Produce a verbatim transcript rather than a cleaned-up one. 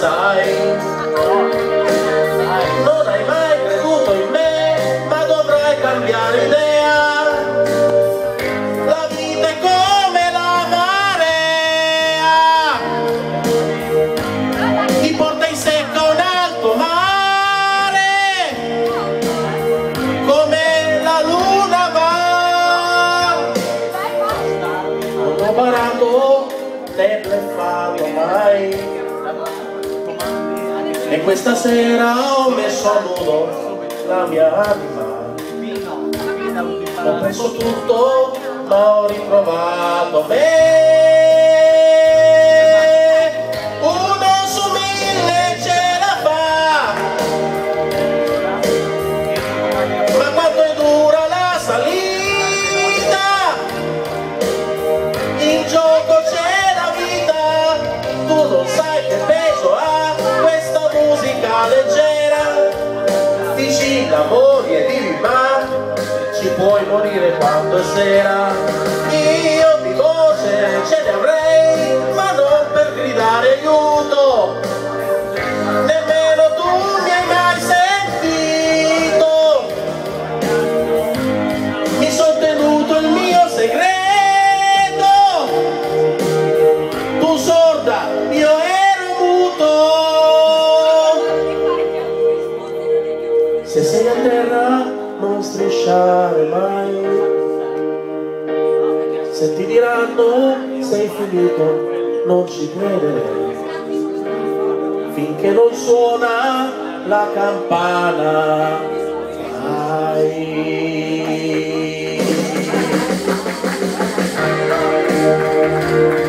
sai, non hai mai creduto in me, ma dovrai cambiare idea. La vita è come la marea, ti porta in secca un alto mare, come la luna va. Non ho barato né bleffato mai, e questa sera ho messo a nudo la mia anima. Ho perso tutto ma ho ritrovato me. Uno su mille ce la fa, ma quanto è dura la salita, in gioco c'è la vita. Tu non sai che peso ha questa musica leggera. Dici lavori e vivi ma ci puoi morire quando è sera. Io di voce ce ne avrei, ma non per gridare aiuto. Nemmeno tu mi hai mai sentito. Mi son tenuto il mio segreto. Tu sorda, io ero muto. Se sei a terra non strisciare mai, se ti diranno sei finito non ci credere, finché non suona la campana. Vai.